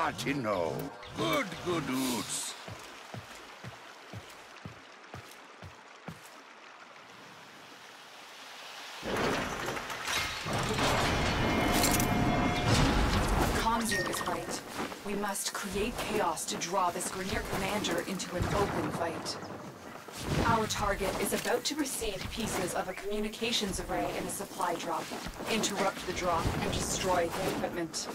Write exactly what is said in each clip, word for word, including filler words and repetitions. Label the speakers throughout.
Speaker 1: party know. Good, good oots.
Speaker 2: Comzu is right. We must create chaos to draw this Grineer commander into an open fight. Our target is about to receive pieces of a communications array in a supply drop. Interrupt the drop and destroy the equipment.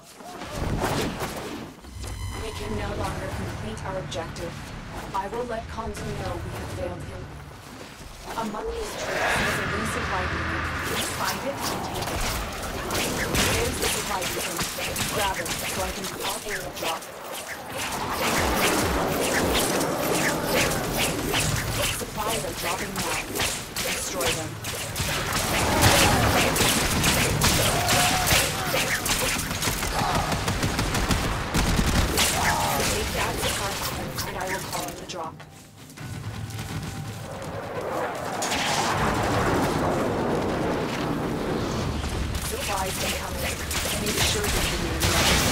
Speaker 2: We can no longer complete our objective. I will let Comzu know we have failed him. Among these troops is a new supply beacon. Find it and take it. There's the supply beacon. Grab it so I can call in the drop. Supplies are dropping now. Destroy them. Take that supply beacon and I will call in the drop. Supplies incoming. Make sure that you need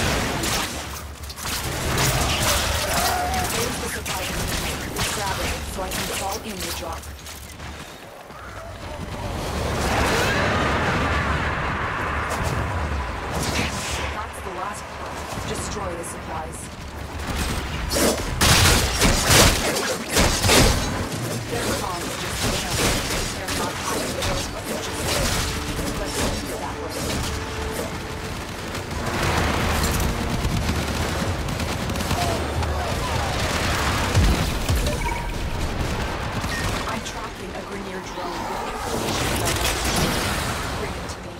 Speaker 2: There's the supply beacon. Grab it so I can call in the drop. That's the last part. Destroy the supplies. Their comms just came up. They're not hiding the door, but they're just there. Let's do it that way. I'm tracking a Grineer drone with information about it. Bring it to me.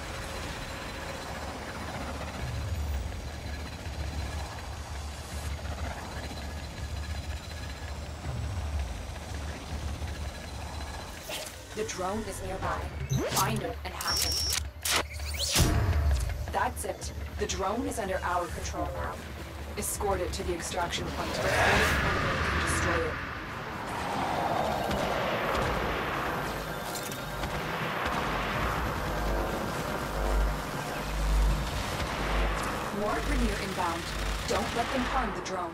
Speaker 2: The drone is nearby. Find it and hack it. That's it. The drone is under our control now. Escort it to the extraction point before the enemy can destroy it. More Grineer inbound. Don't let them harm the drone.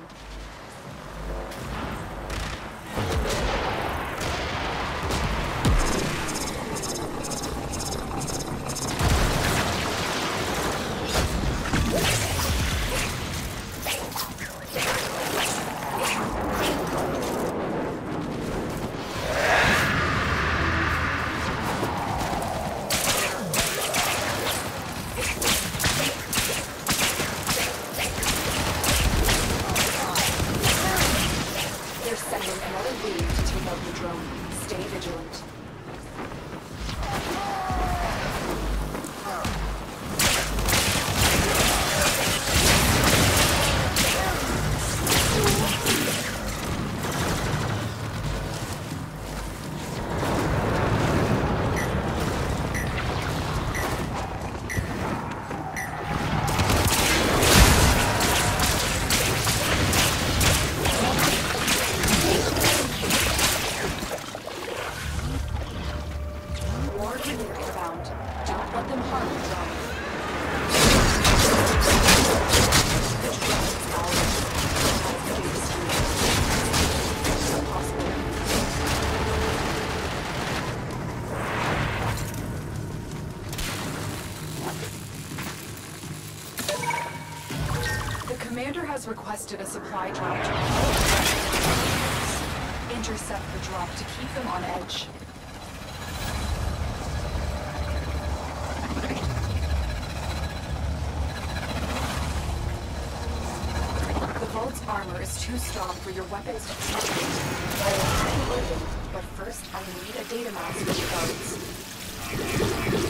Speaker 2: Requested a supply drop to intercept the drop to keep them on edge. The Vault's armor is too strong for your weapons to penetrate. I will have you open, but first I need a data mask for the guards.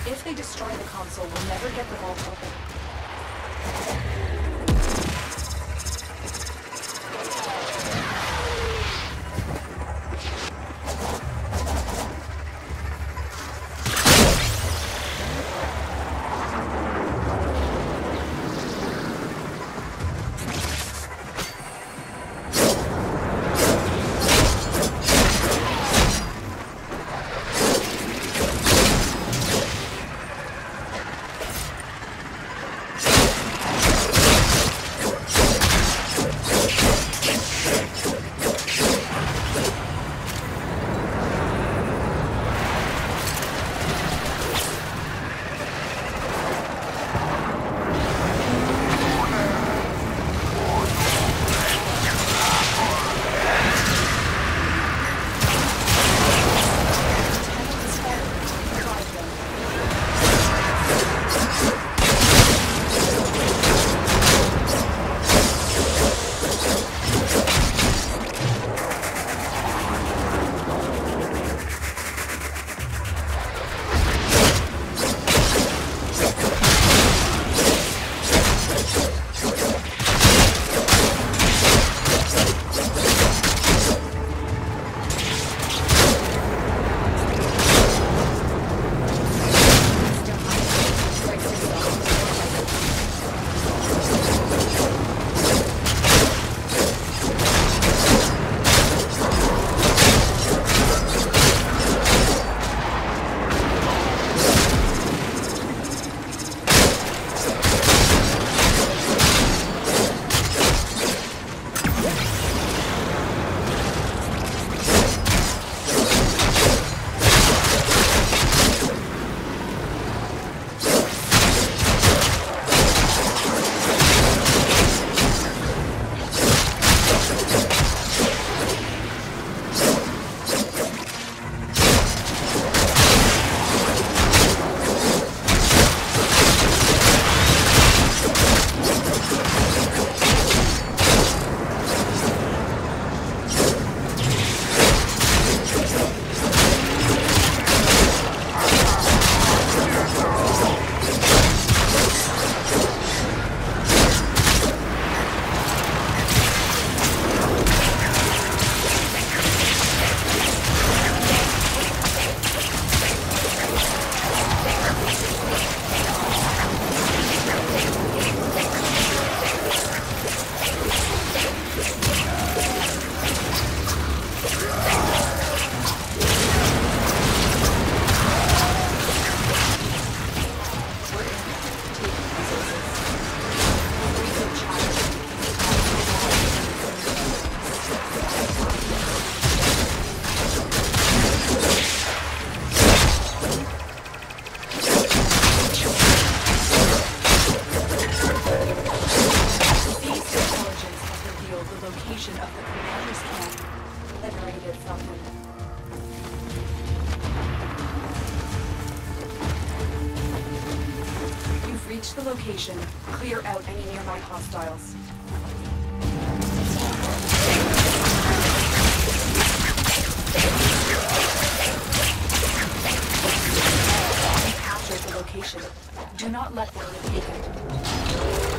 Speaker 2: If they destroy the console, we'll never get the vault open. Reach the location. Clear out any nearby hostiles. Capture the location. Do not let them take it.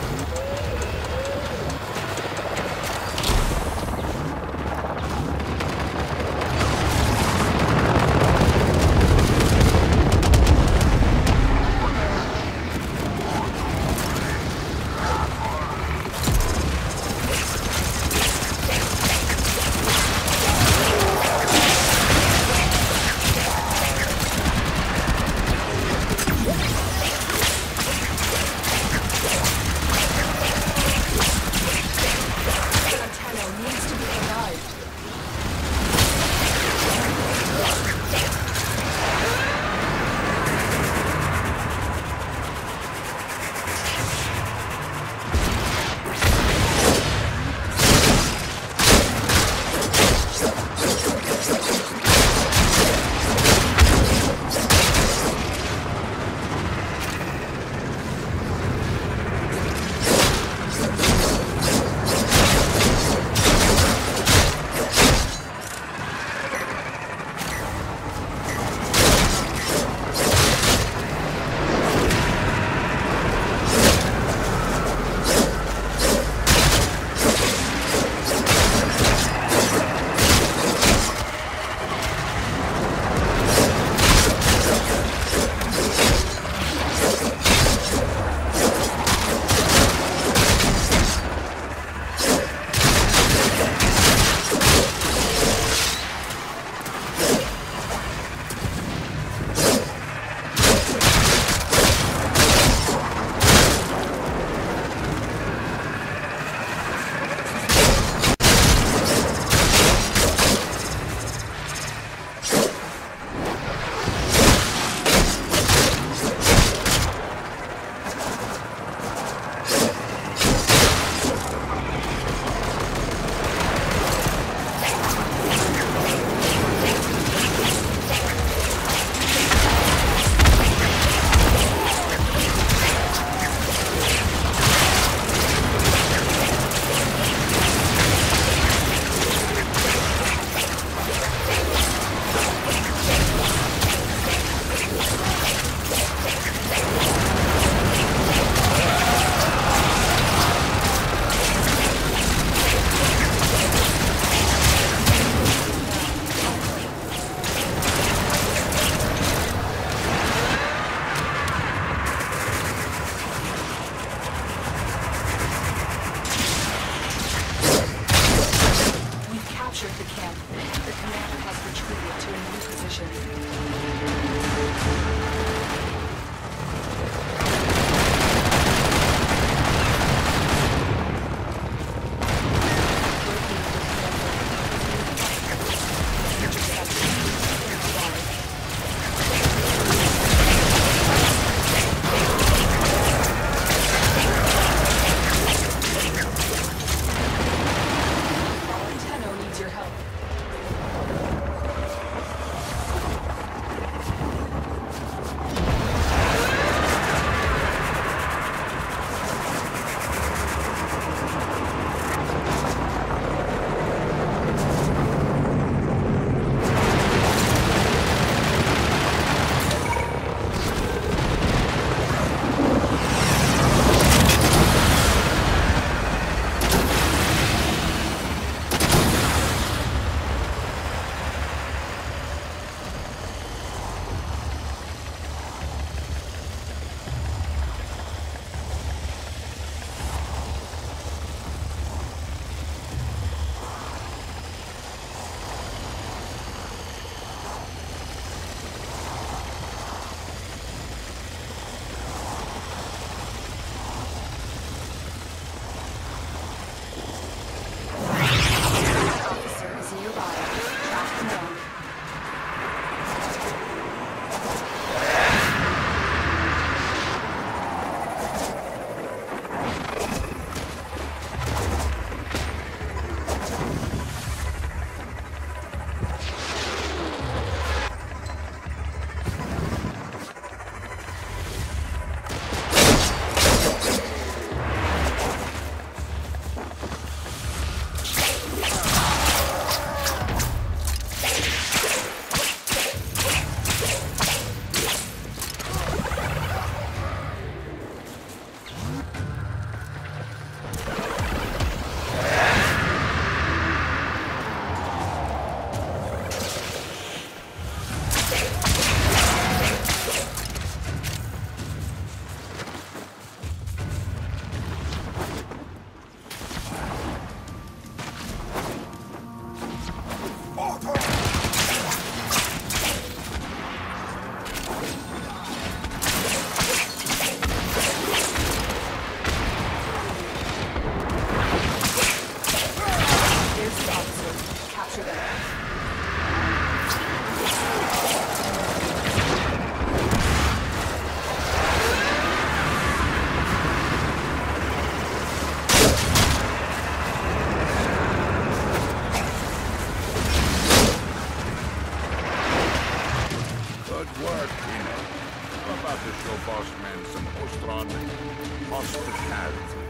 Speaker 1: to show boss man some Ostron hospitality.